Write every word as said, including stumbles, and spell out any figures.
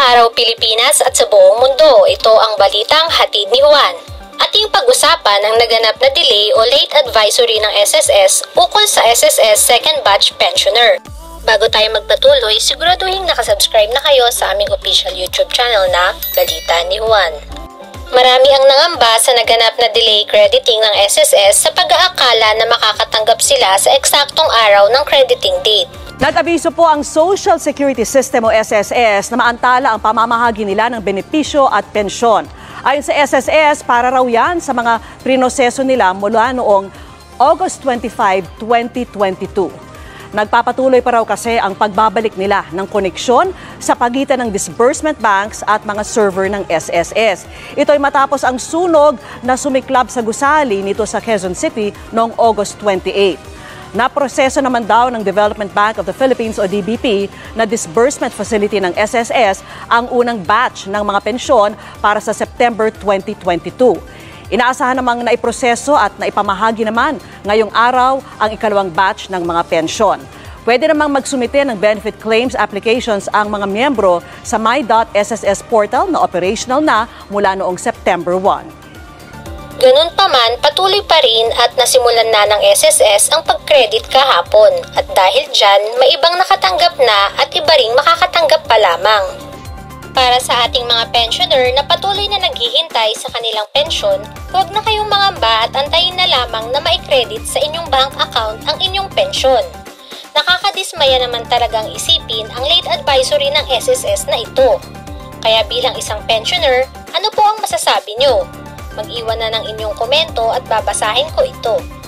araw Pilipinas at sa buong mundo, ito ang balitang hatid ni Juan. Ating pag-usapan ang naganap na delay o late advisory ng S S S ukol sa S S S Second Batch Pensioner. Bago tayo magpatuloy, siguraduhin nakasubscribe na kayo sa aming official YouTube channel na Balita ni Juan. Marami ang nangamba sa naganap na delay crediting ng S S S sa pag-aakala na makakatanggap sila sa eksaktong araw ng crediting date. Nag-abiso po ang Social Security System o S S S na maantala ang pamamahagi nila ng benepisyo at pensyon. Ayon sa S S S, para raw yan sa mga prinoseso nila mula noong August twenty-fifth, twenty twenty-two. Nagpapatuloy pa raw kasi ang pagbabalik nila ng koneksyon sa pagitan ng disbursement banks at mga server ng S S S. Ito ay matapos ang sunog na sumiklab sa gusali nito sa Quezon City noong August twenty-eighth. Naproseso naman daw ng Development Bank of the Philippines o D B P na disbursement facility ng S S S ang unang batch ng mga pensyon para sa September twenty twenty-two. Inaasahan namang naiproseso at naipamahagi naman ngayong araw ang ikalawang batch ng mga pensyon. Pwede namang magsumite ng benefit claims applications ang mga miyembro sa my dot S S S portal na operational na mula noong September first. Ganun pa man, patuloy pa rin at nasimulan na ng S S S ang pag-credit kahapon at dahil dyan, may ibang nakatanggap na at iba ring makakatanggap pa lamang. Para sa ating mga pensioner na patuloy na naghihintay sa kanilang pensyon, huwag na kayong mangamba at antayin na lamang na ma-credit sa inyong bank account ang inyong pensyon. Nakakadismaya naman talagang isipin ang late advisory ng S S S na ito. Kaya bilang isang pensioner, ano po ang masasabi nyo? Mag-iwan na ng inyong komento at babasahin ko ito.